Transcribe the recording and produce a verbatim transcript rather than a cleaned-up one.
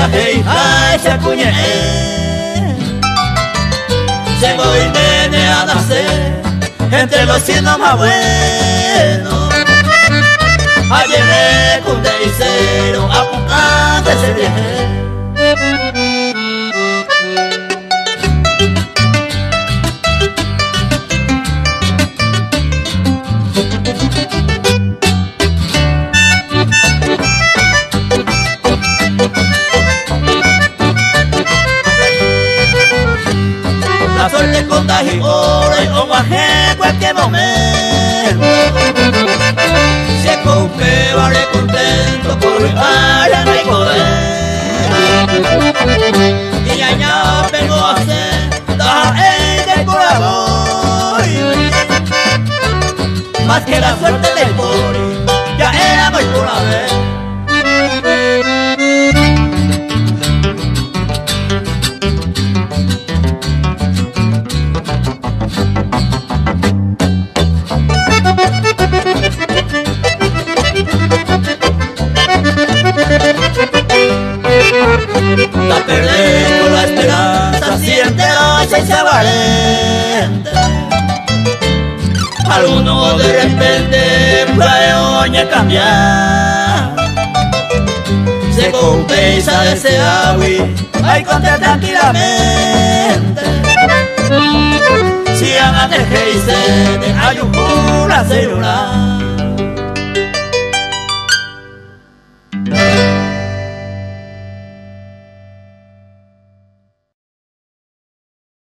la hey, ay, se acuñe. Se voy nene a nacer entre los signos más buenos. Ayer me cunde y cero, apuntante se viaje. La suerte contagia oro y como aje cualquier momento. Se cumple, vale contento por mi vaya no hay poder. Y ya ya vengo a hacer la del corazón. Más que la suerte del pobre, ya era muy por haber. Está perdiendo la esperanza, siente la esencia valiente. Alguno de repente puede cambiar. Se compensa de ese agua y contra tranquilamente. Si aman de que hay un cura celular.